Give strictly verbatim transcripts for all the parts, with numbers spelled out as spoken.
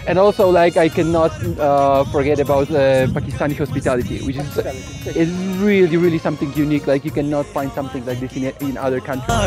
And also, like, I cannot uh, forget about uh, Pakistani hospitality, which is is really, really something unique. Like, you cannot find something like this in, in other countries.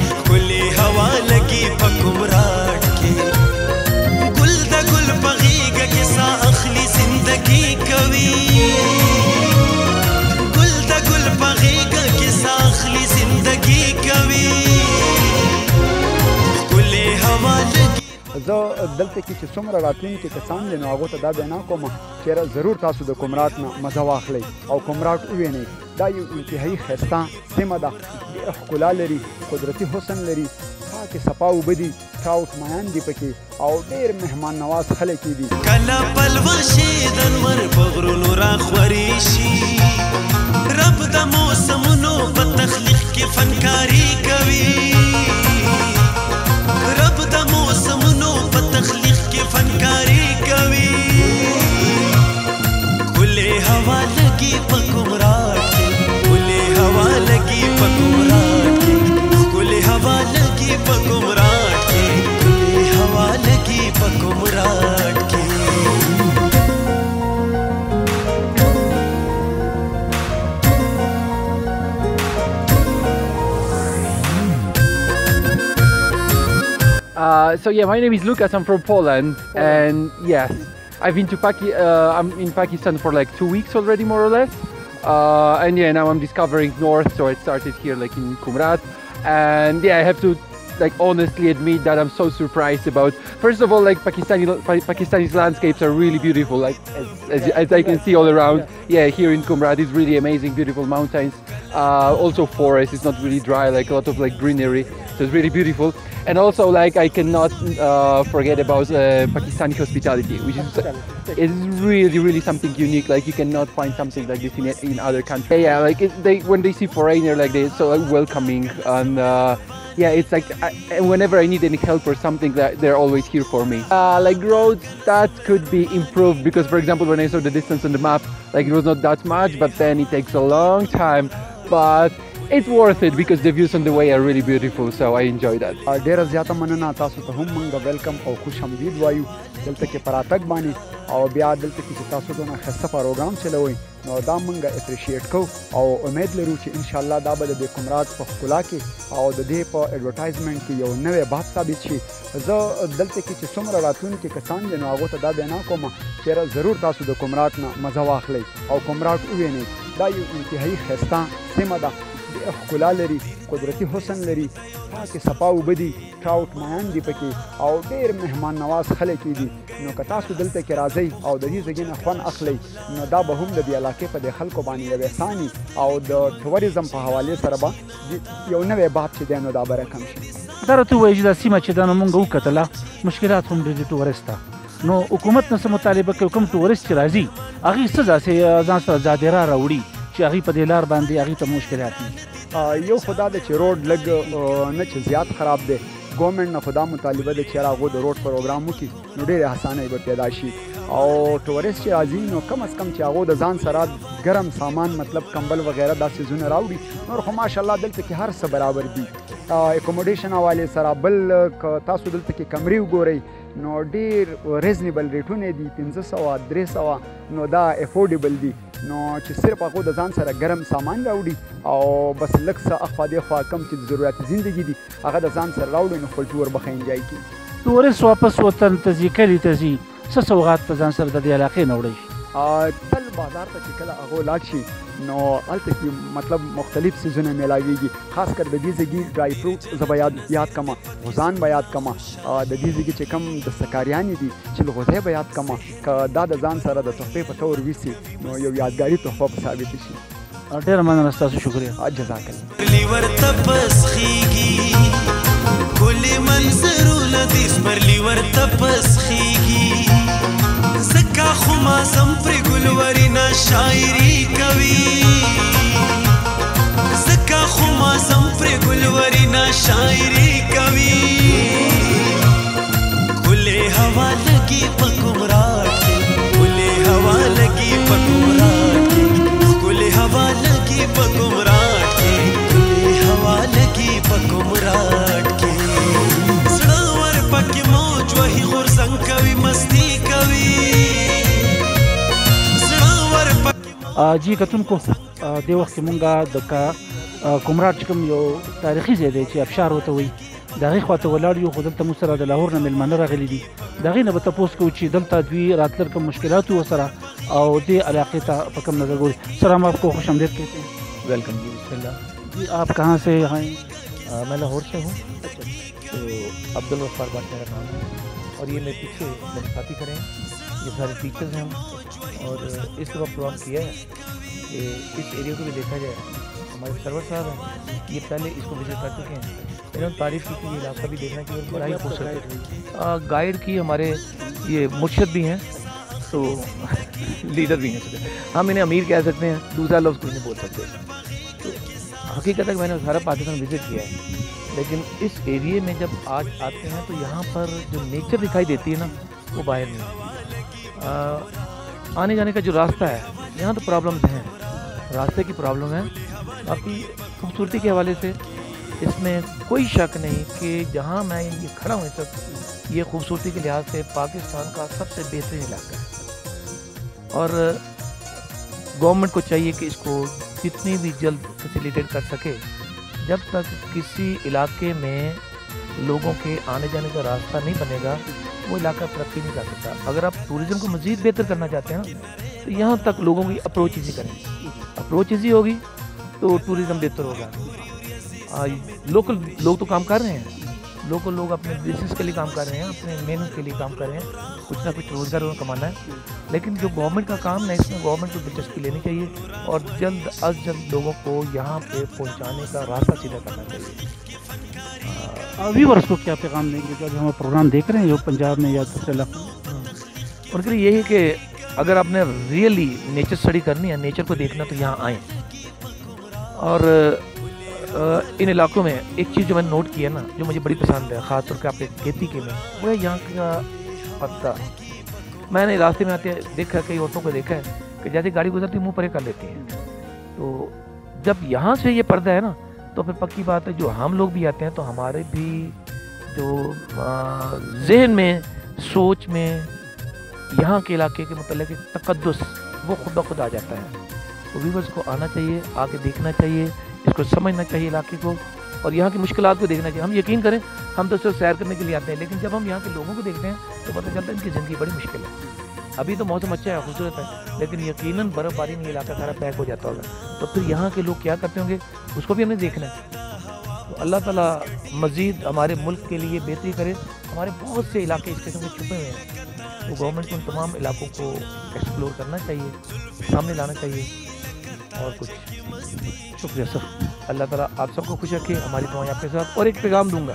زه دلته کې چې څومره راتلونکي کسان دي نو هغو ته دا بیان کوم چې ضرور تاسو د کمرات نه مزه واخلئ او کمرات ووینئ. دا یو انتهایي ښایسته سیمه ده، ډېره ښکلا لري، قدرتي حسن لري، پاکې صفا اوبه دي، ټراوټ مایان دي پکې او ډېر مهمان نواز خلک یې دي. کله پلوشې د لمر په غرونو راخورې شي، رب د موسمونو په تخلیق کې فنکاري کوي، رب د موسمونو په تخلیق کې فنکاري کوي. کلې هوا لګي په کمرات کې، کلې هوا لګي په کمرات کې، کلې هوا لګي په کمرات کې، کلې هوا لګي په کمرات کې. Uh, so yeah, my name is Lucas. I'm from Poland, and yes, I've been to Paki. Uh, I'm in Pakistan for like two weeks already, more or less. Uh, and yeah, now I'm discovering North, so I started here like in Kumrat, and yeah, I have to like honestly admit that I'm so surprised about. First of all, like Pakistani Pakistani's landscapes are really beautiful, like as, as, as I can see all around. Yeah, here in Kumrat is really amazing, beautiful mountains. Uh, also forest. It's not really dry, like a lot of like greenery, so it's really beautiful. And also, like, I cannot uh, forget about uh, Pakistani hospitality, which is is really, really something unique. Like, you cannot find something like this in, in other countries. Yeah, like it, they when they see foreigner, like they're so like, welcoming, and uh, yeah, it's like I, whenever I need any help or something, that they're always here for me. Uh, like roads, that could be improved because, for example, when I saw the distance on the map, like it was not that much, but then it takes a long time, but it's worth it because the views on the way are really beautiful, so I enjoy that. ډیره زیاته مننه، تاسو ته هم موږ ویلکم او خوش آمدید وایو دلته کې په راتګ باندې، او بیا دلته کې چې تاسو دونه ښایسته پروګرام چلوئ نو دا موږ اپریشیټ کوو او امید لرو چې انشاءالله دا به د دې کمرات په ښکلا کې او د دې په ایډورټایزمنټ کې یو نوی باب ثابت شي. زه دلته کې چې څومره راتلونکي کسان دي نو هغو ته دا بیان کوم چې ضرور تاسو د کمرات نه مزه واخلئ او کمرات ووینئ. دا یو انتهایي ښایسته سیمه ده، ډېره ښکلا لري، قدرتي حسن لري، پاکې صفا اوبه دي، ټراوټ مایان دي پکې او ډېر مهمان نواز خلک یې دي. نو که تاسو دلته کې راځئ او د دې ځای نه خوند اخلئ نو دا به هم د دې علاقې په دې خلکو باندې یو احسان وي او د ټوریزم په حوالې سره به یو نوی باب چې دی نو دا به رقم شي. دا راته ووایي چې دا سیمه چې دا نو مونږ وکتله مشکلات هم ډېر دي ټورست ته، نو حکومت نه څه مطالبه کوي کوم ټورست چې راځي هغوی څه داسې ځان سره زادره راوړي چې هغوی په دې لار باندې هغوی ته مشکلات دي؟ یو خو دا ده چې روډ لږ نه چې زیات خراب دی، ګورنمنټ نه خو دا مطالبه ده چې یاره هغوی د روډ پروګرام وکړي نو ډېرې اسانۍ به پیدا شي، او ټورست چې راځي نو کم از کم چې هغوی د ځان سره ګرم سامان مطلب کمبل وغیره دا څیزونه راوړي. نور خو ماشاءالله دلته کې هر څه برابر دي اکوموډیشن حوالې سره. بل که تاسو دلته کې کمرې وګورئ نو ډېر ریزنیبل ریټونه دي، پنځه سوه درې سوه نو دا افورډیبل دي، نو چې صرف هغوی د ځان سره ګرم سامان راوړي او بس لږ څه اخوا دېخوا کم چې د ضرورت زندګي دي هغه د ځان سره راوړي نو خپل ټور به ښه انجای کړي. ټورست واپس وطن ته ځي، کلي ته ځي، څه سوغات په ځان سره د دې علاقې نه وړی شي؟ تل بازار ته چې کله هغوی لاړ شي نو هلته کې مطلب مختلف څیزونه میلاویږي، خاص کر د دې ځایګي ډرای فروټس زه به یاد یاد کړمه، غوزان به یاد کړمه، د دې ځایګي چې کوم دستکاریانې دي چلغوزۍ به یاد کړمه، که دا د ځان سره د تحفې په طور ویسي نو یو یادګاري تحفه به ثابت شي. ډېره مننه ستاسو، شکریه. جزاک الله. کلی منظرونه دې سپرلي ورته پسخېږي، ځکه خو مازم پرې ګلورینه شاعري کوي، ځکه خو مازم پرې ګلورینه شاعري کوي. کلی هوا لګي په کمرات کې، کلی هوا لګي په کمرات کې، کلی هوا لګي په کمرات کې، کلی هوا لګي په کمرات کې. زړه ور پکې موج وهي غورځنګ کوي، مستي کوي جی کتونکو د وخت مونږه د کا کومراټ کوم یو تاریخي ځای دی چې ابشار ورته وایي د هغې خواته ولاړ یو خو دلته موږ سره د لاهور نه میلمانه راغلي دي د هغې نه به تپوس کوو چې دلته دوی راتلل کوم مشکلات وو ورسره او دې علاقې ته په کوم نظر ګوري. سر ہم آپ کو خوش آمدید کہتے ہیں. ویلکم جی. بسم اللہ. جی آپ کہاں سے آئے؟ میں لاہور سے ہوں. تو عبد الغفار بٹ میرا نام ہے اور یہ میرے پیچھے میرے ساتھی کھڑے ہیں, یہ سارے ٹیچرز ہیں ہم. اور اس دفعہ پروگرام کیا ہے کہ اس ایریا کو بھی دیکھا جائے. ہمارے سرور صاحب ہیں, یہ پہلے اس کو وزٹ کر چکے ہیں, انہوں نے تعریف کی کہ یہ علاقہ بھی دیکھنا چاہیے, بڑا ہی خوبصورت ہے. گائیڈ کی ہمارے یہ مرشد بھی ہیں, تو لیڈر بھی ہیں, ہم انہیں امیر کہہ سکتے ہیں, دوسرا لفظ کوئی نہیں بول سکتے. تو حقیقت ہے کہ میں نے سارا پاکستان وزٹ کیا ہے, لیکن اس ایریے میں جب آج آتے ہیں تو یہاں پر جو نیچر دکھائی دیتی ہے نا وہ باہر نہیں. آنے جانے کا جو راستہ ہے یہاں تو پرابلمز ہیں, راستے کی پرابلم ہے. باقی خوبصورتی کے حوالے سے اس میں کوئی شک نہیں کہ جہاں میں یہ کھڑا ہوں اس وقت, یہ خوبصورتی کے لحاظ سے پاکستان کا سب سے بہترین علاقہ ہے. اور گورنمنٹ کو چاہیے کہ اس کو جتنی بھی جلد فیسیلیٹیٹ کر سکے. جب تک کسی علاقے میں لوگوں کے آنے جانے کا راستہ نہیں بنے گا وہ علاقہ ترقی نہیں کر سکتا. اگر آپ ٹورزم کو مزید بہتر کرنا چاہتے ہیں تو یہاں تک لوگوں کی اپروچ ایزی کریں. اپروچ ایزی ہوگی تو ٹورزم بہتر ہوگا. لوکل لوگ تو کام کر رہے ہیں, لوکل لوگ اپنے بزنس کے لیے کام کر رہے ہیں, اپنے محنت کے لیے کام کر رہے ہیں, کچھ نہ کچھ روزگار کمانا ہے. لیکن جو گورنمنٹ کا کام ہے اس میں گورنمنٹ کو دلچسپی لینی چاہیے اور جلد از جلد لوگوں کو یہاں پہ پہنچانے کا راستہ سیدھا کرنا چاہیے. ویورس کو کیا پیغام دیں گے جو ہم پروگرام دیکھ رہے ہیں جو پنجاب میں یا دوسرے علاقوں میں؟ ان کے لیے یہی کہ اگر آپ نے ریئلی نیچر اسٹڈی کرنی ہے, نیچر کو دیکھنا, تو یہاں آئیں. اور ان علاقوں میں ایک چیز جو میں نے نوٹ کی ہے نا, جو مجھے بڑی پسند ہے خاص طور پہ آپ کھیتی کے میں, وہ ہے یہاں کا پتہ. میں نے راستے میں آتے دیکھا, کئی عورتوں کو دیکھا ہے کہ جیسے گاڑی گزرتی منہ پرے کر لیتی ہیں. تو جب یہاں سے یہ پردہ ہے نا تو پھر پکی بات ہے جو ہم لوگ بھی آتے ہیں تو ہمارے بھی جو ذہن میں سوچ میں یہاں کے علاقے کے متعلق تقدس وہ خود بخود آ جاتا ہے. تو ویورز کو آنا چاہیے, آ کے دیکھنا چاہیے, اس کو سمجھنا چاہیے علاقے کو, اور یہاں کی مشکلات کو دیکھنا چاہیے. ہم یقین کریں ہم تو صرف سیر کرنے کے لیے آتے ہیں, لیکن جب ہم یہاں کے لوگوں کو دیکھتے ہیں تو پتہ چلتا ہے ان کی زندگی بڑی مشکل ہے. ابھی تو موسم اچھا ہے, خوبصورت ہے, لیکن یقیناً برف باری میں یہ علاقہ سارا پیک ہو جاتا ہوگا. تو پھر یہاں کے لوگ کیا کرتے ہوں گے اس کو بھی ہم نے دیکھنا ہے. تو اللہ تعالیٰ مزید ہمارے ملک کے لیے بہتری کرے. ہمارے بہت سے علاقے اس قسم کے چھپے ہوئے ہیں, تو گورنمنٹ کو ان تمام علاقوں کو ایکسپلور کرنا چاہیے, سامنے لانا چاہیے. اور کچھ شکریہ سر. اللہ تعالیٰ آپ سب کو خوش رکھے, ہماری دعائیں آپ کے ساتھ. اور ایک پیغام دوں گا,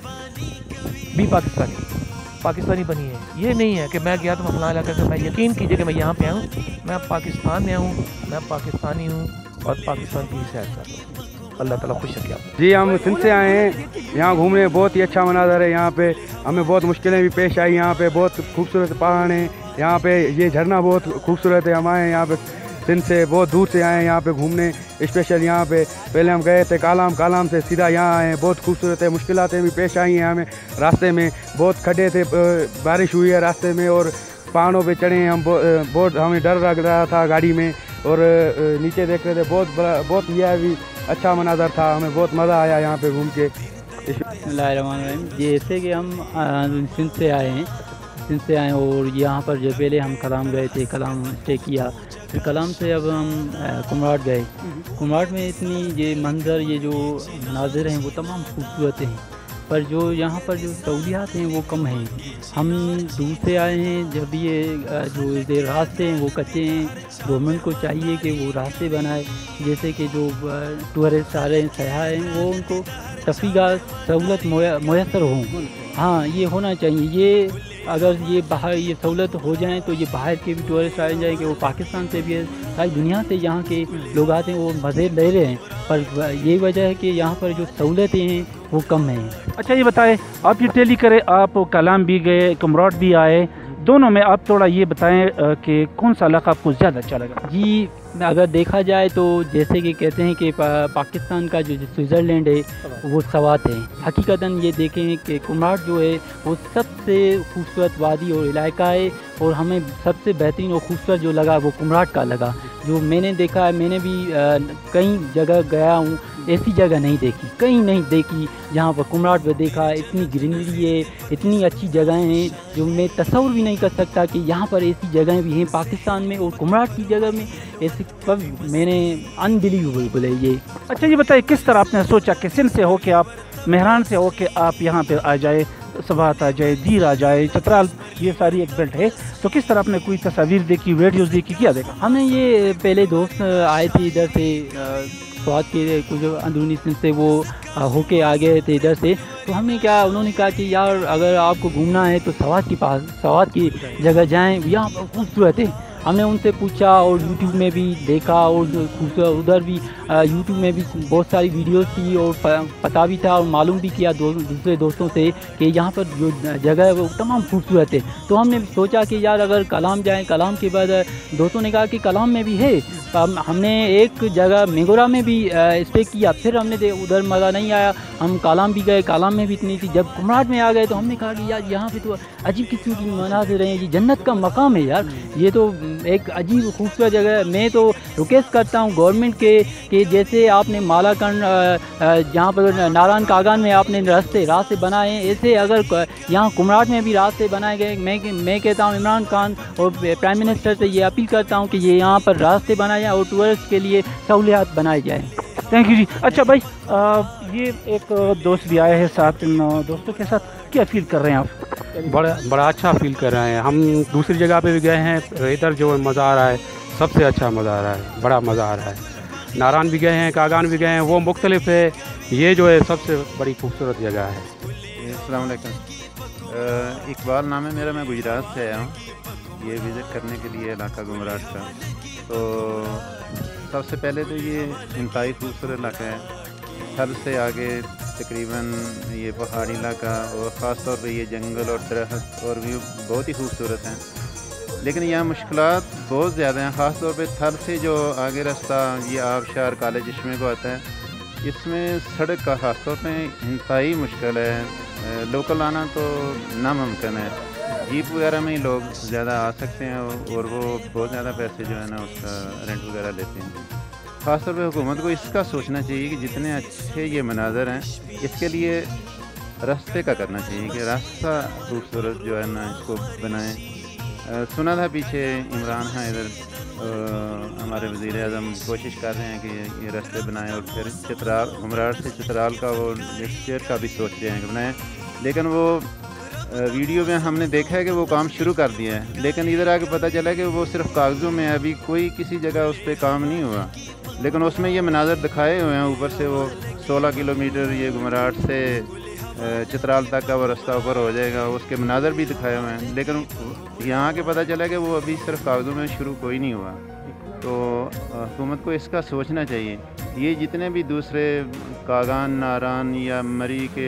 بھی پاکستانی پاکستانی بنی ہے. یہ نہیں ہے کہ میں گیا تو میں فلاں علاقہ سے, میں یقین کیجیے کہ میں یہاں پہ آؤں, میں پاکستان میں ہوں, میں پاکستانی ہوں اور پاکستان کی سیر کر رہا ہوں. اللہ تعالیٰ خوش رکھے آپ. جی ہم سندھ سے آئے ہیں, یہاں گھومنے بہت ہی اچھا مناظر ہے. یہاں پہ ہمیں بہت مشکلیں بھی پیش آئی. یہاں پہ بہت خوبصورت پہاڑ ہیں, یہاں پہ یہ جھرنا بہت خوبصورت ہے. ہم آئے ہیں یہاں پہ سندھ سے, بہت دور سے آئے ہیں یہاں پہ گھومنے اسپیشل. یہاں پہ پہلے ہم گئے تھے کالام, کالام سے سیدھا یہاں آئے ہیں. بہت خوبصورت ہے, مشکلاتیں بھی پیش آئی ہیں ہمیں راستے میں. بہت کھڈے تھے, بارش ہوئی ہے راستے میں اور پہاڑوں پہ چڑھے ہیں ہم. بہت ہمیں ڈر لگ رہا تھا گاڑی میں, اور نیچے دیکھ رہے تھے. بہت بڑا بہت یہ بھی اچھا مناظر تھا, ہمیں بہت مزہ آیا یہاں پہ گھوم کے. بسم اللہ الرحمن الرحیم. جیسے کہ ہم سندھ سے آئے ہیں سندھ سے آئے ہیں اور یہاں پر جو پہلے ہم کلام گئے تھے, کلام اسٹے کیا, پھر کلام سے اب ہم کمراٹ گئے. کمراٹ میں اتنی یہ منظر, یہ جو مناظر ہیں وہ تمام خوبصورت ہیں, پر جو یہاں پر جو سہولیات ہیں وہ کم ہیں. ہم دور سے آئے ہیں, جب یہ جو راستے ہیں وہ کچے ہیں. گورنمنٹ کو چاہیے کہ وہ راستے بنائے, جیسے کہ جو ٹورسٹ آ رہے ہیں, سیاح ہیں, وہ ان کو تفریح سہولت میسر ہوں. ہاں یہ ہونا چاہیے. یہ اگر یہ باہر یہ سہولت ہو جائیں تو یہ باہر کے بھی ٹورسٹ آ جائیں کہ وہ پاکستان سے بھی, ساری دنیا سے یہاں کے لوگ آتے ہیں, وہ مزے لے رہے ہیں. پر یہی وجہ ہے کہ یہاں پر جو سہولتیں ہیں وہ کم ہیں. اچھا یہ بتائیں, آپ یہ ٹیلی کرے, آپ کلام بھی گئے, کمراٹ بھی آئے, دونوں میں آپ تھوڑا یہ بتائیں کہ کون سا علاقہ آپ کو زیادہ اچھا لگا؟ جی اگر دیکھا جائے تو جیسے کہ کہتے ہیں کہ پاکستان کا جو سوئٹزرلینڈ ہے وہ سوات ہے. حقیقتاً یہ دیکھیں کہ کمراٹ جو ہے وہ سب سے خوبصورت وادی اور علاقہ ہے, اور ہمیں سب سے بہترین اور خوبصورت جو لگا وہ کمراٹ کا لگا. جو میں نے دیکھا ہے، میں نے بھی کئی جگہ گیا ہوں، ایسی جگہ نہیں دیکھی، کہیں نہیں دیکھی جہاں پر کمراٹ پہ دیکھا اتنی گرینری ہے، اتنی اچھی جگہیں ہیں جو میں تصور بھی نہیں کر سکتا کہ یہاں پر ایسی جگہیں بھی ہیں پاکستان میں، اور کمراٹ کی جگہ میں ایسی پر میں نے انبلیویبل ہے یہ۔ اچھا یہ بتائیے کس طرح آپ نے سوچا کہ سندھ سے ہو کے آپ مہران سے ہو کے آپ یہاں پہ آ جائے، سبات آ جائے، دیر آ جائے، چترال، یہ ساری ایک بیلٹ ہے، تو کس طرح آپ نے کوئی تصاویر دیکھی، ویڈیوز دیکھی، کیا دیکھا؟ ہمیں یہ پہلے دوست آئے تھے ادھر سے سوات کے کچھ اندرونی سندھ سے، وہ ہو کے آ گئے تھے ادھر سے، تو ہم نے کیا، انہوں نے کہا کہ یار اگر آپ کو گھومنا ہے تو سوات کے پاس، سوات کی جگہ جائیں، یہاں پر خوبصورت ہے۔ ہم نے ان سے پوچھا اور یوٹیوب میں بھی دیکھا، اور ادھر بھی یوٹیوب میں بھی بہت ساری ویڈیوز تھی، اور پتہ بھی تھا اور معلوم بھی کیا دوسرے دوستوں سے کہ یہاں پر جو جگہ ہے وہ تمام خوبصورت ہے۔ تو ہم نے سوچا کہ یار اگر کلام جائیں، کلام کے بعد دوستوں نے کہا کہ کلام میں بھی ہے، ہم نے ایک جگہ میگورا میں بھی اسٹے کیا، پھر ہم نے ادھر مزہ نہیں آیا، ہم کالام بھی گئے، کالام میں بھی اتنی تھی، جب کمراٹ میں آ گئے تو ہم نے کہا کہ یار یہاں پہ تو عجیب قسم کی مناظر ہیں، یہ جنت کا مقام ہے یار، یہ تو ایک عجیب خوبصورت جگہ ہے۔ میں تو ریکویسٹ کرتا ہوں گورنمنٹ کے کہ جیسے آپ نے مالا کنڈ جہاں پر ناران کاغان میں آپ نے راستے راستے بنائے ہیں، ایسے اگر یہاں کمراٹ میں بھی راستے بنائے گئے، میں میں کہتا ہوں عمران خان اور پرائم منسٹر سے یہ اپیل کرتا ہوں کہ یہ یہاں پر راستے بنائے جائیں اور ٹورسٹ کے لیے سہولیات بنائی جائیں۔ تھینک یو جی۔ اچھا بھائی یہ ایک دوست بھی آئے ہیں ساتھ، ان دوستوں کے ساتھ کیا فیل کر رہے ہیں آپ؟ بڑا بڑا اچھا فیل کر رہے ہیں، ہم دوسری جگہ پہ بھی گئے ہیں، ادھر جو مزہ آ رہا ہے سب سے اچھا مزہ آ رہا ہے، بڑا مزہ آ رہا ہے۔ ناران بھی گئے ہیں، کاغان بھی گئے ہیں، وہ مختلف ہے، یہ جو ہے سب سے بڑی خوبصورت جگہ ہے۔ السلام علیکم، اقبال نام ہے میرا، میں گجرات سے آیا ہوں یہ وزٹ کرنے کے لیے علاقہ گمراٹ کا۔ تو سب سے پہلے تو یہ انتہائی خوبصورت علاقہ ہے، تھل سے آگے تقریباً یہ پہاڑی علاقہ، اور خاص طور پہ یہ جنگل اور درخت اور ویو بہت ہی خوبصورت ہیں، لیکن یہاں مشکلات بہت زیادہ ہیں، خاص طور پہ تھل سے جو آگے راستہ یہ آبشار کالے چشمے کو آتا ہے، اس میں سڑک کا خاص طور پہ انتہائی مشکل ہے، لوکل آنا تو ناممکن ہے، جیپ وغیرہ میں ہی لوگ زیادہ آ سکتے ہیں، اور وہ بہت زیادہ پیسے جو ہے نا اس کا رینٹ وغیرہ لیتے ہیں۔ خاص طور پہ حکومت کو اس کا سوچنا چاہیے کہ جتنے اچھے یہ مناظر ہیں اس کے لیے راستے کا کرنا چاہیے کہ راستہ خوبصورت جو ہے نا اس کو بنائیں۔ سنا تھا پیچھے عمران خان ادھر ہمارے وزیر اعظم کوشش کر رہے ہیں کہ یہ راستے بنائیں، اور پھر چترال گمراٹ سے چترال کا وہ لیکچر کا بھی سوچ رہے ہیں کہ بنائیں، لیکن وہ ویڈیو میں ہم نے دیکھا ہے کہ وہ کام شروع کر دیا ہے، لیکن ادھر آ کے پتہ چلا کہ وہ صرف کاغذوں میں، ابھی کوئی کسی جگہ اس پہ کام نہیں ہوا، لیکن اس میں یہ مناظر دکھائے ہوئے ہیں، اوپر سے وہ سولہ کلومیٹر یہ گمراٹ سے چترال تک کا وہ راستہ اوپر ہو جائے گا، اس کے مناظر بھی دکھائے ہوئے ہیں، لیکن یہاں کے پتہ چلا کہ وہ ابھی صرف کاغذوں میں شروع کوئی نہیں ہوا۔ تو حکومت کو اس کا سوچنا چاہیے، یہ جتنے بھی دوسرے کاغان، ناران یا مری کے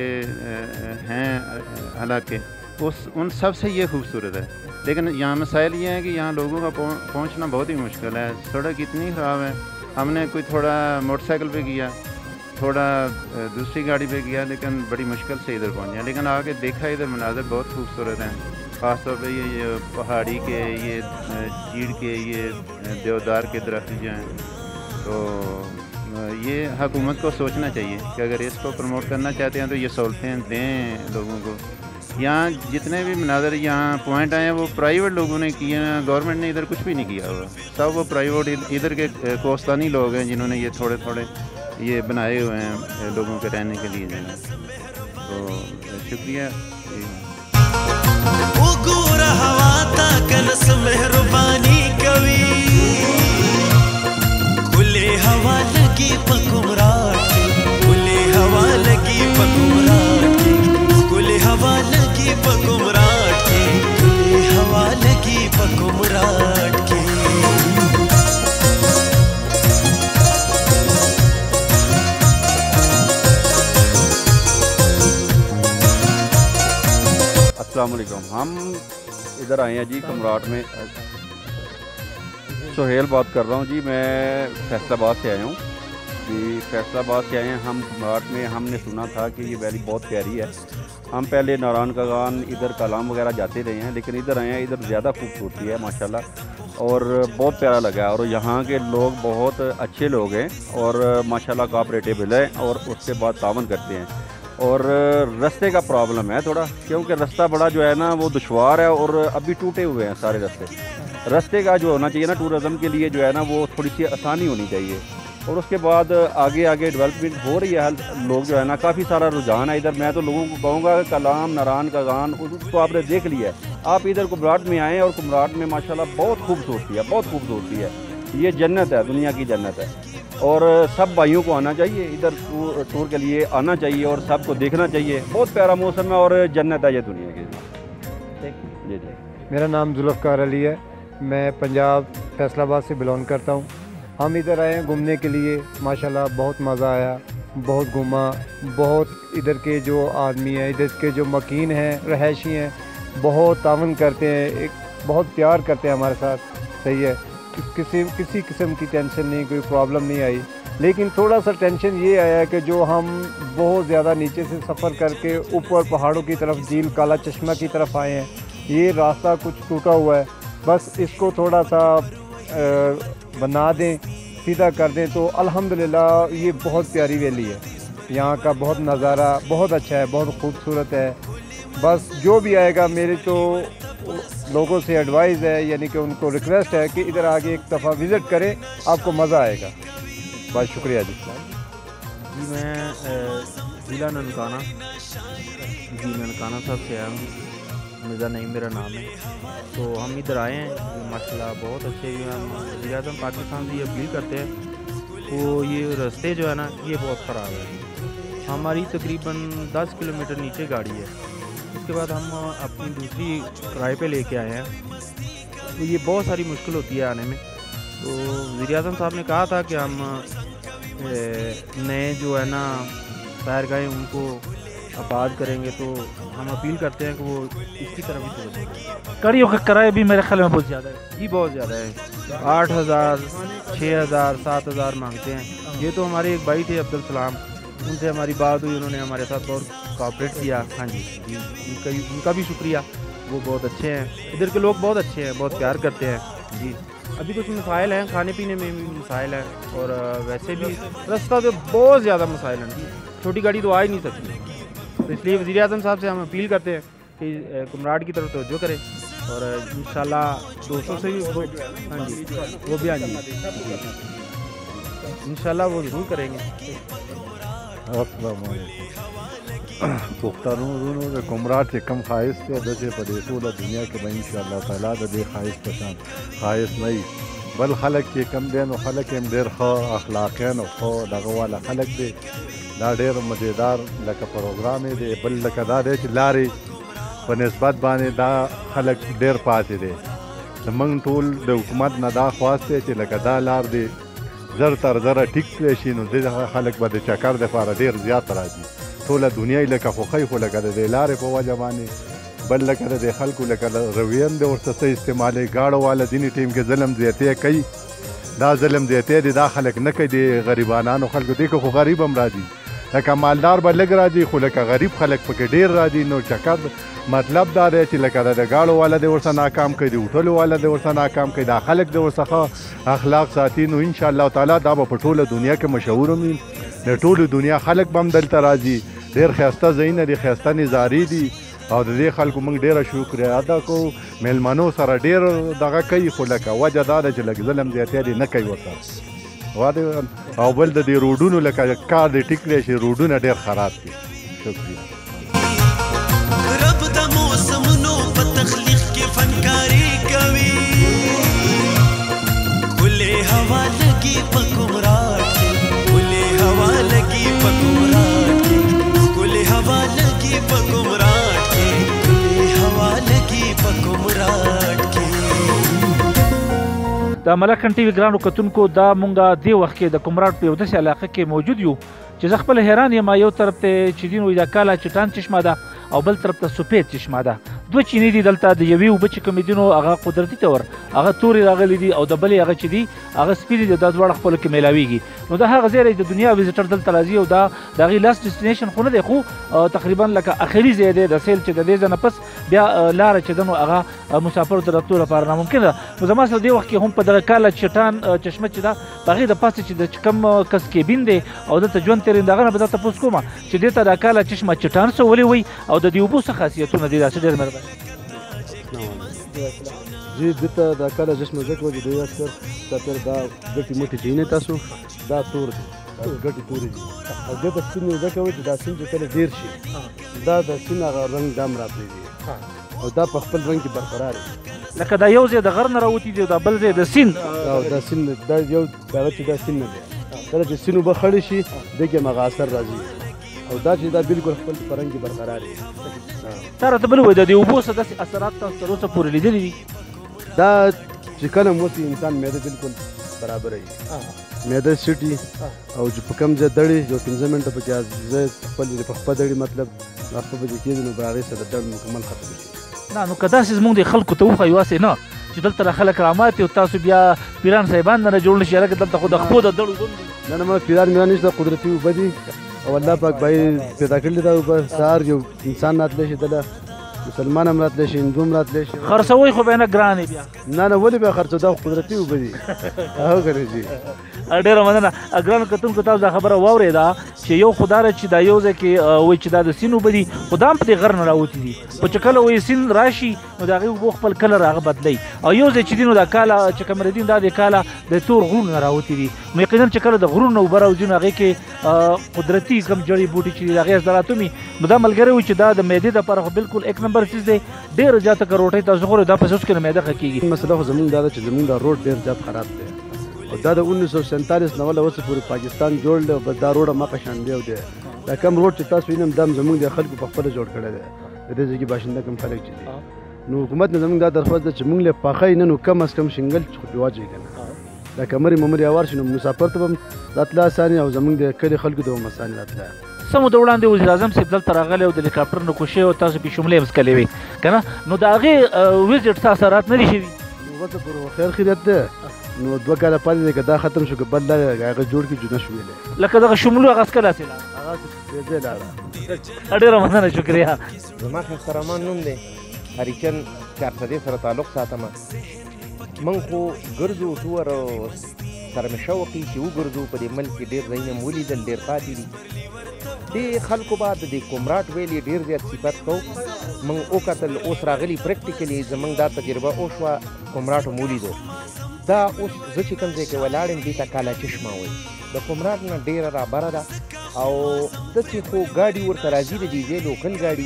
ہیں علاقے، اس ان سب سے یہ خوبصورت ہے، لیکن یہاں مسائل یہ ہیں کہ یہاں لوگوں کا پہنچنا بہت ہی مشکل ہے، سڑک اتنی خراب ہے، ہم نے کوئی تھوڑا موٹر سائیکل پہ کیا، تھوڑا دوسری گاڑی پہ کیا، لیکن بڑی مشکل سے ادھر پہنچا، لیکن آگے دیکھا ادھر مناظر بہت خوبصورت ہیں، خاص طور پہ یہ پہاڑی کے، یہ چیڑ کے، یہ دیودار کے درخت جو ہیں، تو یہ حکومت کو سوچنا چاہیے کہ اگر اس کو پروموٹ کرنا چاہتے ہیں تو یہ سہولتیں دیں لوگوں کو۔ یہاں جتنے بھی مناظر یہاں پوائنٹ آئے ہیں وہ پرائیویٹ لوگوں نے کیے ہیں، گورنمنٹ نے ادھر کچھ بھی نہیں کیا ہوا، سب وہ پرائیویٹ ادھر کے کوستانی لوگ ہیں جنہوں نے یہ تھوڑے تھوڑے یہ بنائے ہوئے ہیں لوگوں کے رہنے کے لیے جو ہے۔ تو شکریہ۔ مہربانی کوي کھلے ہوا لگی پکمراٹ کھلے ہوا لگی پکمراٹ کھلے ہوا لگی پکمراٹ کھلے ہوا لگی پکمراٹ کے۔ السلام علیکم، ہم ادھر آئے ہیں جی کمراٹ میں، سہیل بات کر رہا ہوں جی، میں فیصل آباد سے آیا ہوں جی، فیصل آباد سے آئے ہیں ہم کمراٹ میں۔ ہم نے سنا تھا کہ یہ ویلی بہت پیاری ہے، ہم پہلے ناران کاغان ادھر کالام وغیرہ جاتے رہے ہیں، لیکن ادھر آئے ہیں، ادھر زیادہ خوبصورتی ہے ماشاءاللہ، اور بہت پیارا لگا اور یہاں کے لوگ بہت اچھے لوگ ہیں اور ماشاءاللہ کوآپریٹیبل ہیں اور اس کے بعد تعاون کرتے ہیں. اور رستے کا پرابلم ہے تھوڑا, کیونکہ رستہ بڑا جو ہے نا وہ دشوار ہے اور ابھی ٹوٹے ہوئے ہیں سارے رستے. رستے کا جو ہونا چاہیے نا ٹورزم کے لیے جو ہے نا وہ تھوڑی سی آسانی ہونی چاہیے. اور اس کے بعد آگے آگے ڈیولپمنٹ ہو رہی ہے, لوگ جو ہے نا کافی سارا رجحان ہے ادھر. میں تو لوگوں کو کہوں گا کلام ناران کاغان اس کو آپ نے دیکھ لیا ہے, آپ ادھر کمراٹ میں آئیں اور کمراٹ میں ماشاءاللہ بہت خوبصورتی ہے, بہت خوبصورتی ہے. یہ جنت ہے, دنیا کی جنت ہے. اور سب بھائیوں کو آنا چاہیے ادھر ٹور کے لیے آنا چاہیے اور سب کو دیکھنا چاہیے. بہت پیارا موسم ہے اور جنت ہے یہ دنیا کی. جی جی میرا نام ذوالفقار علی ہے, میں پنجاب فیصل آباد سے بلانگ کرتا ہوں. ہم ادھر آئے ہیں گھومنے کے لیے, ماشاءاللہ بہت مزہ آیا, بہت گھوما. بہت ادھر کے جو آدمی ہیں, ادھر کے جو مکین ہیں, رہائشی ہیں, بہت تعاون کرتے ہیں, ایک بہت پیار کرتے ہیں ہمارے ساتھ. صحیح ہے, کسی کسی قسم کی ٹینشن نہیں, کوئی پرابلم نہیں آئی. لیکن تھوڑا سا ٹینشن یہ آیا کہ جو ہم بہت زیادہ نیچے سے سفر کر کے اوپر پہاڑوں کی طرف جھیل کالا چشمہ کی طرف آئے ہیں, یہ راستہ کچھ ٹوٹا ہوا ہے. بس اس کو تھوڑا سا بنا دیں, سیدھا کر دیں تو الحمدللہ یہ بہت پیاری ویلی ہے. یہاں کا بہت نظارہ بہت اچھا ہے, بہت خوبصورت ہے. بس جو بھی آئے گا میرے تو لوگوں سے ایڈوائز ہے, یعنی کہ ان کو ریکویسٹ ہے کہ ادھر آگے ایک دفعہ وزٹ کریں, آپ کو مزہ آئے گا. بہت شکریہ جی. جی میں ضلع ننکانہ جی ننکانہ صاحب سے آیا ہوں, مرزا نعیم میرا نام ہے. تو ہم ادھر آئے ہیں ماشاءاللہ بہت اچھے. ہم وزیر اعظم پاکستان سے یہ اپیل کرتے ہیں تو یہ رستے جو ہے نا یہ بہت خراب ہے. ہماری تقریباً دس کلو میٹر نیچے گاڑی ہے, اس کے بعد ہم اپنی دوسری کرائے پہ لے کے آئے ہیں تو یہ بہت ساری مشکل ہوتی ہے آنے میں. تو وزیر اعظم صاحب نے کہا تھا کہ ہم نئے جو ہے نا سیر گاہیں ان کو آباد کریں گے, تو ہم اپیل کرتے ہیں کہ وہ اس کی طرف بھی سوچیں. گاڑیوں کا کرایہ بھی میرے خیال میں بہت زیادہ ہے. جی بہت زیادہ ہے, آٹھ ہزار چھ ہزار سات ہزار مانگتے ہیں. یہ تو ہمارے ایک بھائی تھے عبدالسلام, ان سے ہماری بات ہوئی, انہوں نے ہمارے ساتھ بہت کوآپریٹ کیا. ہاں جی جی ان کا ان کا بھی شکریہ, وہ بہت اچھے ہیں. ادھر کے لوگ بہت اچھے ہیں, بہت پیار کرتے ہیں. جی ابھی کچھ مسائل ہیں, کھانے پینے میں بھی مسائل ہیں اور ویسے بھی رستہ تو بہت زیادہ مسائل ہیں. چھوٹی گاڑی تو آ ہی نہیں سکتی. تو اس لیے وزیر اعظم صاحب سے ہم اپیل کرتے ہیں کہ کمراٹ کی طرف توجہ کریں اور انشاءاللہ دوستوں سے بھی ہاں جی وہ بھی آ جائیں انشاءاللہ وہ ضرور کریں گے. السلام علیکم. پختانوں کمراٹ سے کم خواہش تھے دسے پڑے ٹولہ دنیا کے میں انشاءاللہ تعالیٰ دے خواہش پشان خواہش نہیں بل خلق کے کم دین و خلق ام دیر خواہ اخلاقین و خواہ لغوالا خلق دے دا ډیر مزیدار لکه پروګرام دی, بل لکه دا دی چې لارې په نسبت باندې دا خلک ډیر پاتې دی. زموږ ټول د حکومت نه دا خواست دی چې لکه دا لار دی زر تر زره ټیک کړی شي, نو دغه خلک به د چکر دپاره ډېر زیات راځي. ټوله دنیا یې لکه خوښوي, خو لکه د دې لارې په وجه باندې بل لکه د دې خلکو لکه رویه دی ورته څه استعمالوي. ګاړو والا ځینې ټیم کې ظلم زیاتی کوي, دا ظلم زیاتی دی دا خلک نه کوي د غریبانانو خلکو. دې که خو غریب هم راځي, لکه مالدار به لږ راځي, خو لکه غریب خلک پکې ډېر راځي. نو چکر مطلب دا دی چې لکه د گاڑو والا دی ورسره ناکام کوي, د هوټلو والا دی ورسره ناکام کوي, دا خلک دی ورڅخه اخلاق ساتي. نو انشاءالله تعالی دا به په ټوله دنیا کې مشهور وي, د ټولو دنیا خلک به هم دلته راځي. ډېر ښایسته ځایونه دي, ښایسته نظارې دي او د دې خلکو موږ ډېره شکریه ادا کوو. میلمنو سره ډېر دغه کوي, خو لکه وجه دا ده چې لږ ظلم زیاتی دی نه کوي ورسره. او بل د دې روډونو لکه کار دی ټیک دی شي, روډونه ډېر خراب دي. شکریہ. رب د موسمونو په تخلیق کې فنکاري کوي, کله هوا لګي په کمراټ کې, کله هوا لګي په کمراټ کې, کله هوا لګي په کمراټ کې, کله هوا لګي په کمراټ کې. د ملکن ټي وي ګرانو کتونکو دا مونږه دی وخت کې د کمراټ په یو داسې علاقه کې موجود یو چې زه خپل حیران یم. یو طرف ته چې دین وایي دا کالا چټان چشمه ده او بل طرف ته سفید چشمه ده. دوه چینې دي دلته د یوې اوبه چې کومې دي نو هغه قدرتي طور هغه تورې راغلي دي او د بلې هغه چې دي هغه سپینې دي دا دواړه خپلو کې میلاویږي نو دا هغه ځای دی د دنیا ویزیټر دلته راځي او دا د هغې لاست ډیسټینیشن خو نه دی خو تقریبا لکه اخري ځای دی د سیل چې د دې ځای نه پس بیا لاره چې ده نو هغه مسافرو ته راتلو لپاره ناممکن ده نو زما سره دې وخت کې هم په دغه کاله چټان چشمه چې ده په هغې د پاسه چې د کوم کس کیبین دی او دلته ژوند تېرېږي د هغه نه به دا تپوس کومه چې دې ته دا کاله چشمه چټان څه ولې وایي او د دې اوبو څه خاصیتونه دي داسې ډېر مهرباني جی دته دا کاله چشمه ځکه وایي دوی اکثر دا تر دا ګټې موټې چینې تاسو دا تور دی دا ګټې تورې دي او دې ته سپین ځکه وایي چې دا سین چې کله ډېر شي دا د سین هغه رنګ دا هم راتلی دی او دا په خپل رنګ کې برقرار دی لکه دا یو ځای د غر نه راوتي دی او دا بل ځای د سیند او دا سیند دا یو دغه چې دا سیند نه دی کله چې سیند اوبه خړې شي دې کې هماغه اثر راځي او دا چې دا بالکل خپل په رنګ کې برقرار دی تا راته بل وایي د دې اوبو څه داسې اثرات تاسو تر اوسه پورې لیدلي دي دا چې کله موسي انسان معده بالکل برابر وي معده سټي او چې په کم ځای دړې یو پنځه منټه پکې زه خپل په خپل دړې مطلب راخه به کېږي نو به هغې سره د دړ مکمل ختم شي نه نو که داسې زموږ د خلکو ته وښایو هسې نه چې دلته را خلک راماتې او تاسو بیا پیران صاحبان نه جوړ نه شي هلکه دلته خو د خپو د دړو ګوند دي نه نه ما پیران میران نشته قدرتي اوبه دي او الله پاک بای پیدا کړي دا اوبه سهار یو انسان راتلی شي دله مسلمان هم راتلی شي هندو هم راتلی شي خرڅوئ خو به نه ګرانې بیا نه نه ولې بیا خرڅو دا قدرتي اوبه دي هغه کنه جي ډېره مننه ګرانو کتونکو تاسو دا خبره واورېده چې یو خو دا چې دا یو ځای کې وایي چې دا د سیند اوبه دي خو دا هم په دې غر نه راوتي دي خو چې کله وایي سیند راشي نو د هغې اوبو خپل کلر هغه بدلی او یو ځای چې دي نو دا کاله چې کمردین دا د کاله د تور غرونو نه راوتي دي نو یقینا چې کله د غرونو نه اوبه راوځي نو هغې کې قدرتي کوم جړی بوټي چې دي د هغې اصدارات ومي نو دا ملګری وایي چې دا د معدې دپاره خو بالکل ایک نمبر چیز دی ډېره زیاته که روټۍ تاسو خورئ دا پسې اوس کې نه معده ښه کېږي مسله خو زمونږ دا ده چې زمونږ دا روډ ډېر زیات خراب دی او دا د انیس سو سینتالیس نه وله اوسه پورې پاکستان جوړ دی او بس دا روډ هماغه شان دی او دی دا کم روډ چې تاسو وینم دا هم زمونږ د خلکو په خپله جوړ کړی دی د دې ځای کې باشنده کم خلک چې دي نو حکومت نه زمونږ دا درخواست ده چې مونږ له پاخه نه نو کم از کم شنګل خو پې واچوي که نه دا کمرې ممرې هوار شي نو مسافر ته به هم راتله اساني او زمونږ د کلي خلکو ته به هم اساني راتله سمو د وړاندې وزیر اعظم صاحب دلته راغلی او د هلیکاپټر نه کوشش او تاسو بې شمولې هم څکلې وې که نه نو د هغې ویزټ څه اثرات نه دي شوي نو بس پر خیر خیریت دی نو دوه کاله پاتې دی که دا ختم شو که بل لارې هغه جوړ کړي جونه شویلی لکه دغه شملو هغه څکه داسې لاړه هغه بې ځای لاړه ډېره مننه شکریه زما ښایسته رحمان نوم دی هریچند چارسدې سره تعلق ساتمه موږ خو ګرځو ټور سره مې شوق وي چې وګرځو په دې ملک کې ډېر ځایونه مو ولیدل ډېر پاتې دي دې خلکو به د دې کومراټ ویلې ډېر زیات صفت کوو موږ وکتل اوس راغلي پریکټیکلي زموږ دا تجربه وشوه کومراټ مو ولیدو دا اوس زه چې کوم ځای کې ولاړ یم دې ته کالا چشمه وایي د کومراټ نه ډېره رابره ده او داسې خو ګاډي ورته راځي د دې ځای لوکل ګاډي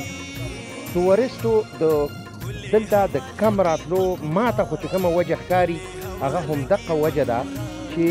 ټورسټو د دلته د کم راتلو ما ته خو چې کومه وجه ښکاري هغه همدغه وجه ده چې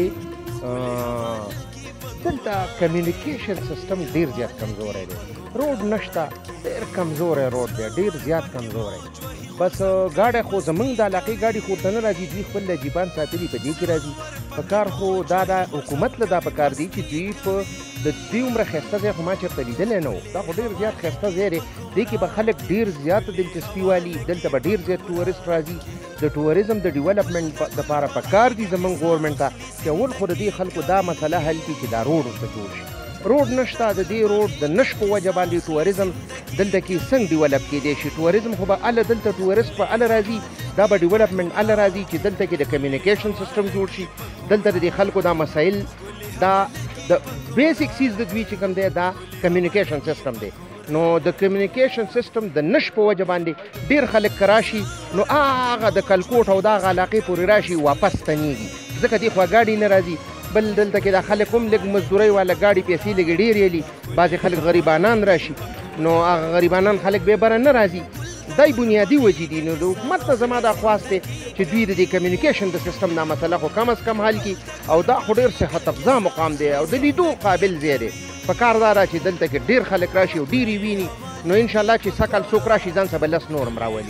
دلته کمیونیکیشن سیستم ډېر زیات کمزوری دی روډ نشته ډېر کمزوری روډ دی ډېر زیات کمزوری بس ګاډی خو زمونږ د علاقې ګاډي خو ورته نه راځي دوی خپل جیبان ساتلي په دې کې راځي په کار خو دا د حکومت له دا په کار دی چې دوی په د دې عمره ښایسته ځای خو ما چېرته لیدلی نه و دا خو ډېر زیات ښایسته ځای دی دې کې به خلک ډېر زیاته دلچسپي والي دلته به ډېر زیات ټورسټ راځي د ټوریزم د ډیولپمنټ دپاره په کار دي زمونږ ګورنمنټ ته چې اول خو د دې خلکو دا مسله حل کړي چې دا روډ ورته جوړ شي روډ نشته د دې روډ د نش په وجه باندې ټوریزم دلته کې څنګه ډیولپ کېدی شي ټوریزم خو به هله دلته ټورسټ په هله راځي دا به ډیولپمنټ هله راځي چې دلته کې د کمیونیکیشن سیسټم جوړ شي دلته د دې خلکو دا مسایل دا د بیسک چیز د دوی چې کوم دی دا کمیونیکیشن سیسټم دی نو د کمیونیکیشن سیسټم د نش په وجه باندې ډېر خلک که راشي نو هغه د کلکوټ او دغه علاقې پورې راشي واپس ستنېږي ځکه دې خوا ګاډي نه راځي بل دلته کې دا خلک هم لږ مزدورۍ والا ګاډي پیسې لږې ډېرې یلي بعضې خلک غریبانان راشي نو هغه غریبانان خلک بې بره نه راځي دای بنیادي وجې دي نو د حکومت ته زما دا خواست دی چې دوی د دې کمیونیکیشن د سیسټم دا مسله خو کم از کم حل کړي او دا خو ډېر صحت افزا مقام دی او د لیدو قابل ځای دی په کار دا ده چې دلته کې ډېر خلک راشي او ډېرې ویني نو انشاءالله چې سږ کال څوک راشي ځان سره به لس نور هم راولي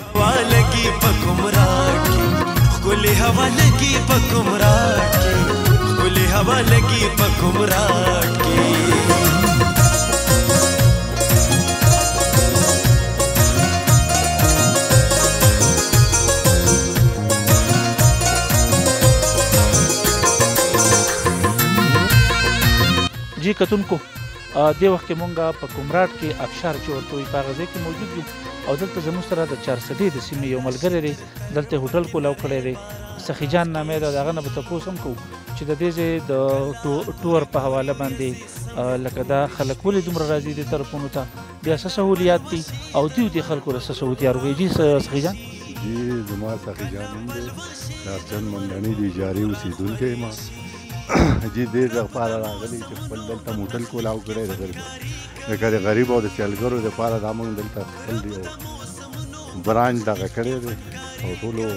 ښکلې هوا لګي په کومراټ کې ښکلې هوا لګي په کومراټ کې جی کتونکو دې وخت کې مونږ په کمراټ کې ابشار چې ورته وایي په هغه ځای کې موجود یو او دلته زموږ سره د چارسدې د سیمې یو ملګری دی دلته هوټل کولاو کړی دی سخي جان نامې ده د هغه نه به تپوس هم کوو چې د دې ځای د ټور په حواله باندې لکه دا خلک ولې دومره راځي دې طرفونو ته بیا څه سهولیات دي او دوی دې خلکو له څه سهولیات وکړي جي سخي جان جی زما سخي جان هم دی دارچند منډني د اجارې اوسېدونکی یم جی دې دپاره راغلی چې خپل دلته موټل کولاو کړی د لکه د غریب او د سیلګرو دپاره دا موږ دلته خپل دی برانچ دغه کړی دی او ټولو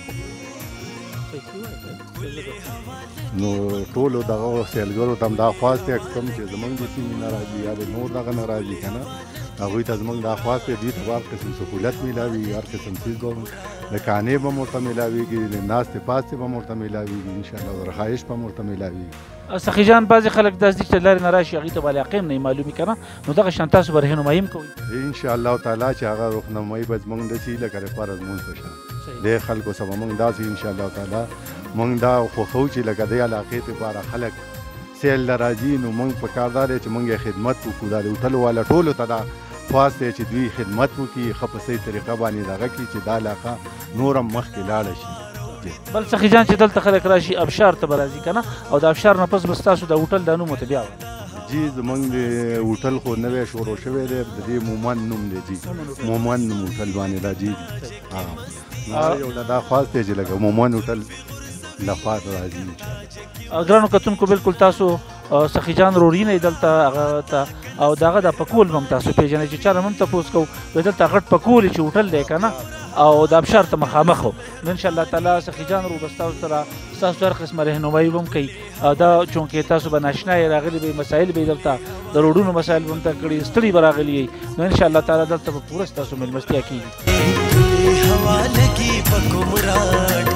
نو ټولو دغه سیلګرو ته هم دا خواست دی کوم چې زموږ د سیمې نه راځي یا د نور دغه نه راځي که نه هغوی ته زموږ دا خواست دی دوی ته به هر قسم سهولت میلاوي هر قسم څیز به د کانې به هم ورته میلاویږي د ناستې پاستې به هم ورته میلاویږي انشاءالله د رهایش به هم ورته میلاویږي سخي جان بعضې خلک داسې دي چې لارې نه راشي هغوی ته به علاقې هم نه معلومي که نه نو دغه شان تاسو به رهنمایي هم کوئ انشاءالله تعالی چې هغه رهنمایي به زموږ داسې لکه د فرض مونځ په شان دې خلکو سره به موږ داسې انشاءالله تعالی موږ دا خوښوو چې لکه دې علاقې دپاره خلک سیل ته راځي نو موږ په کار دا دی چې موږ یې خدمت وکړو دا د هوټل والا ټولو ته دا خواست دی چې دوی خدمت وکړي ښه په صحیح طریقه باندې دغه کړي چې دا علاقه نور هم مخکې لاړه شي بل سخي جان چې دلته خلک راشي ابشار ته به راځي که نه او د ابشار نه پس به ستاسو د هوټل دا نوم ورته بیا جی زموږ د هوټل خو نوی شروع شوی دی د دې مومن نوم دی جی مومن نوم هوټل باندې دا جی دی یو دا خواست دی چې لکه مومن هوټل لخوا راځي ګرانو کتونکو بالکل تاسو سخي جان روري نه دلته هغه ته او دغه د پکول هم تاسو پیژنئ چې چا نه هم تپوس کوو وایي دلته غټ پکول چې هوټل دی که نه او د ابشار ته مخامخ و نو انشاءالله تعالی سخي جان رو به ستاسو سره ستاسو هر قسمه رهنمایي به هم کوي دا چونکې تاسو به ناشنا یې راغلي به مسایل به یې دلته د روډونو مسایل به هم ته کړي ستړي به راغلي یئ نو انشاءالله تعالی دلته به پوره ستاسو مېلمستیا کېږي